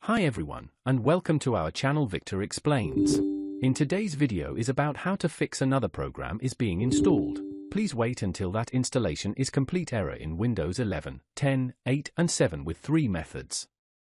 Hi everyone, and welcome to our channel Victor Explains. In today's video is about how to fix another program is being installed. Please wait until that installation is complete. Error in Windows 11, 10, 8 and 7 with 3 methods.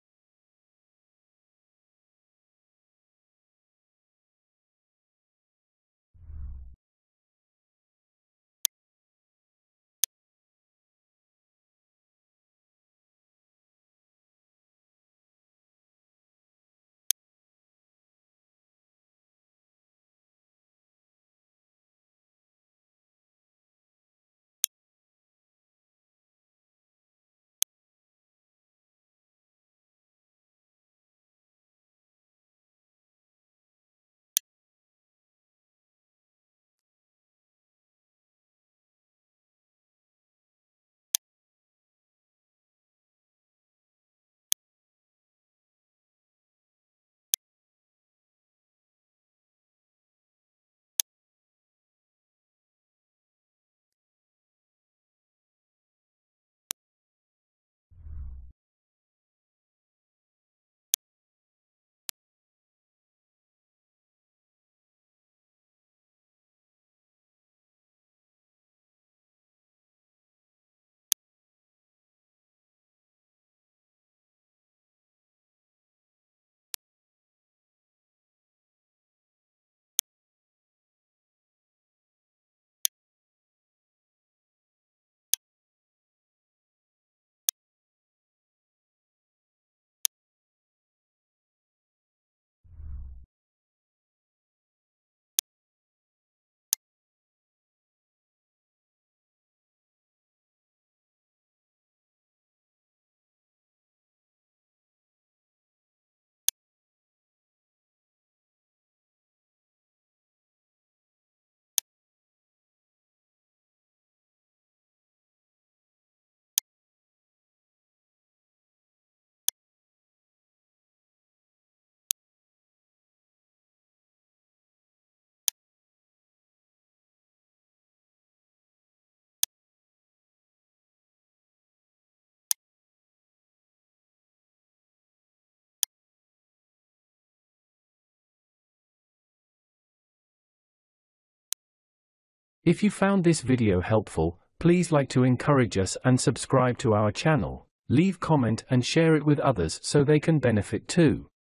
If you found this video helpful, please like to encourage us and subscribe to our channel. Leave comment and share it with others so they can benefit too.